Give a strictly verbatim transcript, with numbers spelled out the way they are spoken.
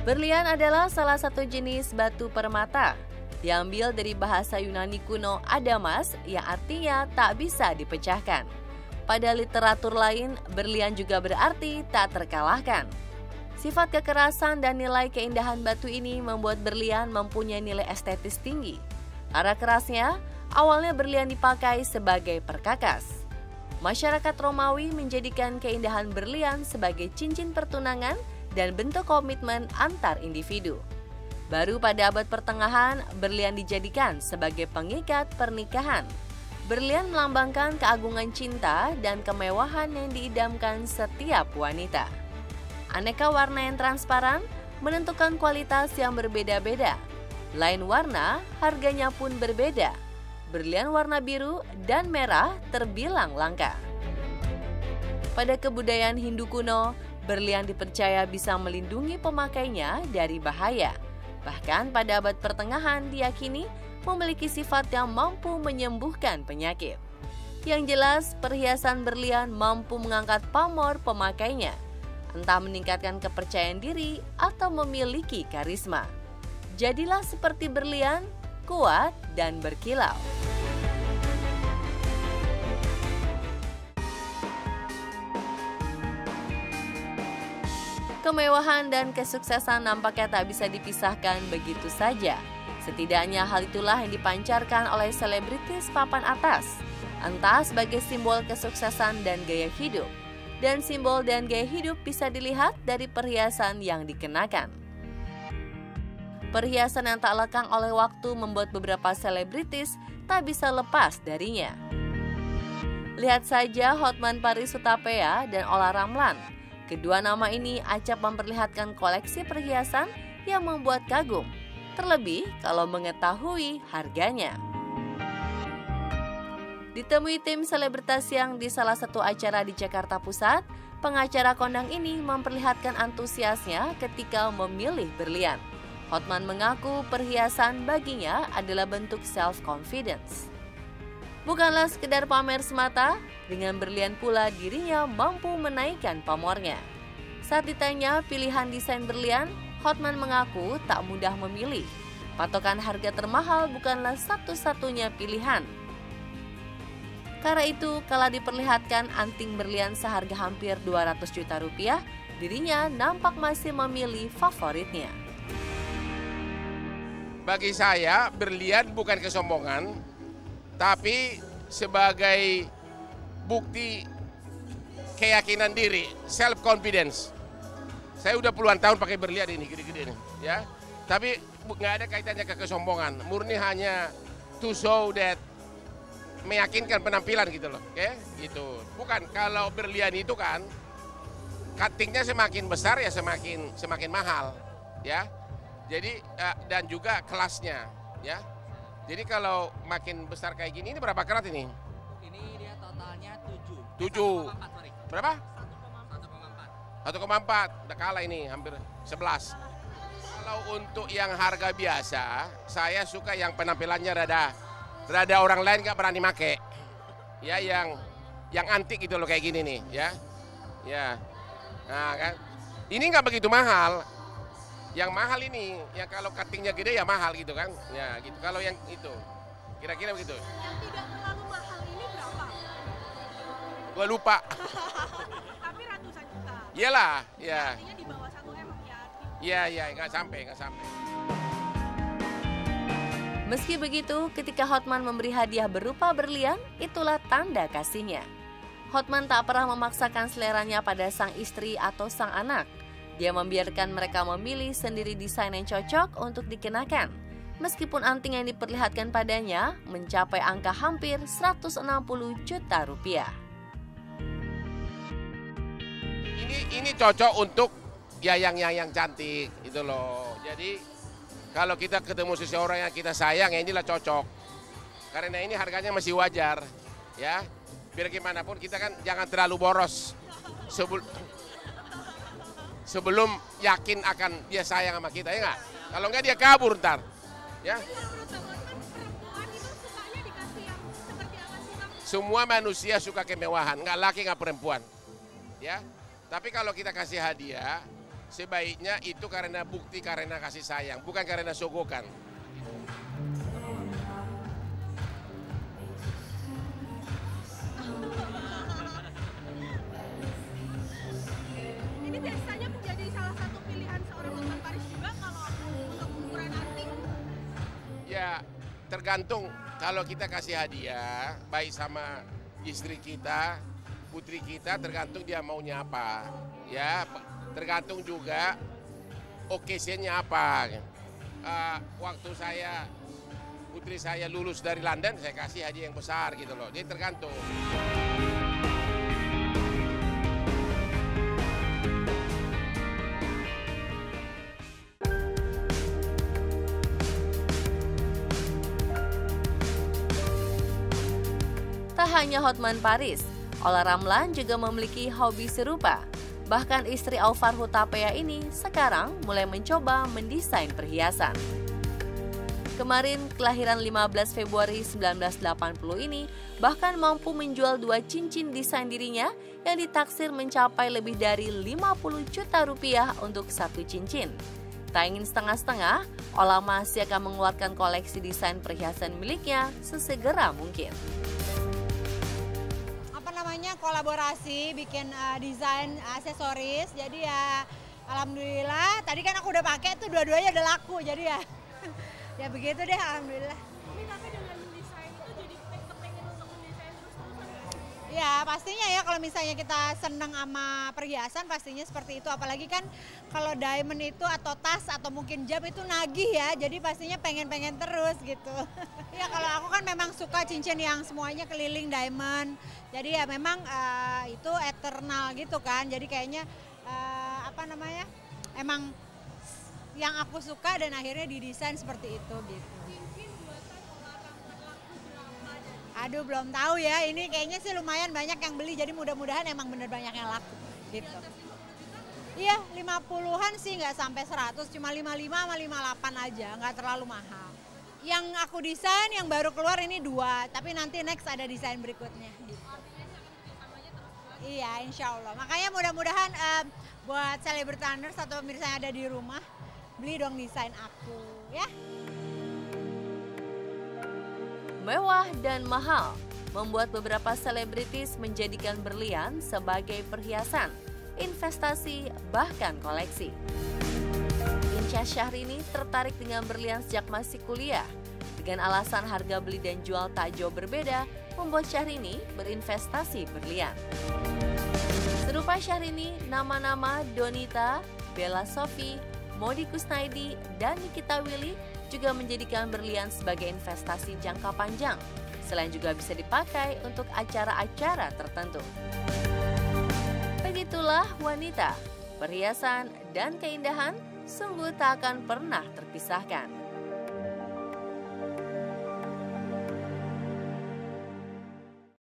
Berlian adalah salah satu jenis batu permata. Diambil dari bahasa Yunani kuno adamas yang artinya tak bisa dipecahkan. Pada literatur lain, berlian juga berarti tak terkalahkan. Sifat kekerasan dan nilai keindahan batu ini membuat berlian mempunyai nilai estetis tinggi. Karena kerasnya, awalnya berlian dipakai sebagai perkakas. Masyarakat Romawi menjadikan keindahan berlian sebagai cincin pertunangan dan bentuk komitmen antar individu. Baru pada abad pertengahan, berlian dijadikan sebagai pengikat pernikahan. Berlian melambangkan keagungan cinta dan kemewahan yang diidamkan setiap wanita. Aneka warna yang transparan menentukan kualitas yang berbeda-beda. Lain warna, harganya pun berbeda. Berlian warna biru dan merah terbilang langka. Pada kebudayaan Hindu kuno, berlian dipercaya bisa melindungi pemakainya dari bahaya. Bahkan pada abad pertengahan diyakini memiliki sifat yang mampu menyembuhkan penyakit. Yang jelas, perhiasan berlian mampu mengangkat pamor pemakainya, entah meningkatkan kepercayaan diri atau memiliki karisma. Jadilah seperti berlian, kuat dan berkilau. Kemewahan dan kesuksesan nampaknya tak bisa dipisahkan begitu saja. Setidaknya hal itulah yang dipancarkan oleh selebritis papan atas, entah sebagai simbol kesuksesan dan gaya hidup. Dan simbol dan gaya hidup bisa dilihat dari perhiasan yang dikenakan. Perhiasan yang tak lekang oleh waktu membuat beberapa selebritis tak bisa lepas darinya. Lihat saja Hotman Paris Hutapea dan Olla Ramlan. Kedua nama ini acap memperlihatkan koleksi perhiasan yang membuat kagum, terlebih kalau mengetahui harganya. Ditemui tim selebritas yang di salah satu acara di Jakarta Pusat, pengacara kondang ini memperlihatkan antusiasnya ketika memilih berlian. Hotman mengaku perhiasan baginya adalah bentuk self-confidence. Bukanlah sekedar pamer semata, dengan berlian pula dirinya mampu menaikkan pamornya. Saat ditanya pilihan desain berlian, Hotman mengaku tak mudah memilih. Patokan harga termahal bukanlah satu-satunya pilihan. Karena itu, kala diperlihatkan anting berlian seharga hampir dua ratus juta rupiah, dirinya nampak masih memilih favoritnya. Bagi saya, berlian bukan kesombongan, tapi sebagai bukti keyakinan diri, self-confidence. Saya udah puluhan tahun pakai berlian ini, gede-gede ini, ya. Tapi nggak ada kaitannya ke kesombongan, murni hanya to show that, meyakinkan penampilan gitu loh, oke? Gitu. Bukan, kalau berlian itu kan, cuttingnya semakin besar ya semakin semakin mahal, ya. Jadi dan juga kelasnya, ya. Jadi kalau makin besar kayak gini, ini berapa karat ini? Ini dia totalnya tujuh. tujuh. Berapa? satu koma empat. satu koma empat. Udah kalah ini, hampir sebelas. Kalau untuk yang harga biasa, saya suka yang penampilannya rada rada orang lain nggak berani make. Ya, yang yang antik gitu loh kayak gini nih, ya. Ya. Nah, kan. Ini nggak begitu mahal. Yang mahal ini, yang kalau cuttingnya gede ya mahal gitu kan, ya gitu. Kalau yang itu, kira-kira begitu. Yang tidak terlalu mahal ini berapa? Gua lupa. Tapi ratusan juta. Iyalah, ya. Artinya di bawah satu M ya. Iya, iya, nggak sampai, nggak sampai. Meski begitu, ketika Hotman memberi hadiah berupa berlian, itulah tanda kasihnya. Hotman tak pernah memaksakan seleranya pada sang istri atau sang anak. Dia membiarkan mereka memilih sendiri desain yang cocok untuk dikenakan. Meskipun anting yang diperlihatkan padanya mencapai angka hampir seratus enam puluh juta rupiah. Ini ini cocok untuk yayang-yayang cantik gitu loh. Jadi kalau kita ketemu seseorang yang kita sayang, ya inilah cocok. Karena ini harganya masih wajar, ya. Biar gimana pun kita kan jangan terlalu boros. Sebelum sebelum yakin akan dia sayang sama kita, ya nggak? Kalau nggak dia kabur ntar, ya. Semua manusia suka kemewahan, nggak laki nggak perempuan, ya. Tapi kalau kita kasih hadiah, sebaiknya itu karena bukti, karena kasih sayang, bukan karena sogokan. Ini biasanya menjadi salah satu pilihan seorang Hotman Paris juga kalau untuk ukuran anting. Ya, tergantung kalau kita kasih hadiah, baik sama istri kita, putri kita, tergantung dia maunya apa. Ya, tergantung juga occasion-nya apa. Uh, waktu saya, putri saya lulus dari London, saya kasih hadiah yang besar gitu loh. Jadi tergantung. Tak hanya Hotman Paris, Ola Ramlan juga memiliki hobi serupa. Bahkan istri Alvar Hutapea ini sekarang mulai mencoba mendesain perhiasan. Kemarin, kelahiran lima belas Februari seribu sembilan ratus delapan puluh ini bahkan mampu menjual dua cincin desain dirinya yang ditaksir mencapai lebih dari lima puluh juta rupiah untuk satu cincin. Tak ingin setengah-setengah, Ola masih akan mengeluarkan koleksi desain perhiasan miliknya sesegera mungkin. Namanya kolaborasi bikin uh, desain aksesoris, jadi ya alhamdulillah tadi kan aku udah pakai tuh dua-duanya udah laku, jadi ya ya begitu deh alhamdulillah. Ini tapi dengan mendesain itu jadi kepengen untuk mendesain terus-terusan. Ya pastinya ya, kalau misalnya kita seneng sama perhiasan pastinya seperti itu, apalagi kan kalau diamond itu atau tas atau mungkin jam itu nagih ya, jadi pastinya pengen-pengen terus gitu. Ya kalau aku kan memang suka cincin yang semuanya keliling diamond. Jadi ya memang uh, itu eternal gitu kan, jadi kayaknya uh, apa namanya, emang yang aku suka dan akhirnya didesain seperti itu gitu. Aduh belum tahu ya, ini kayaknya sih lumayan banyak yang beli, jadi mudah-mudahan emang bener banyak yang laku gitu. Iya lima puluhan sih, nggak sampai seratus, cuma lima puluh lima sama lima puluh delapan aja, nggak terlalu mahal. Yang aku desain yang baru keluar ini dua, tapi nanti next ada desain berikutnya gitu. Iya, insya Allah. Makanya mudah-mudahan um, buat Celebritaners atau pemirsa yang ada di rumah, beli dong desain aku, ya. Mewah dan mahal membuat beberapa selebritis menjadikan berlian sebagai perhiasan, investasi, bahkan koleksi. Insyah Syahrini tertarik dengan berlian sejak masih kuliah. Dengan alasan harga beli dan jual tak jauh berbeda, membuat Syahrini berinvestasi berlian. Serupa Syahrini, nama-nama Donita, Bella Sophie, Modi Kusnaidi, dan Nikita Willy juga menjadikan berlian sebagai investasi jangka panjang. Selain juga bisa dipakai untuk acara-acara tertentu. Begitulah wanita, perhiasan dan keindahan sungguh tak akan pernah terpisahkan.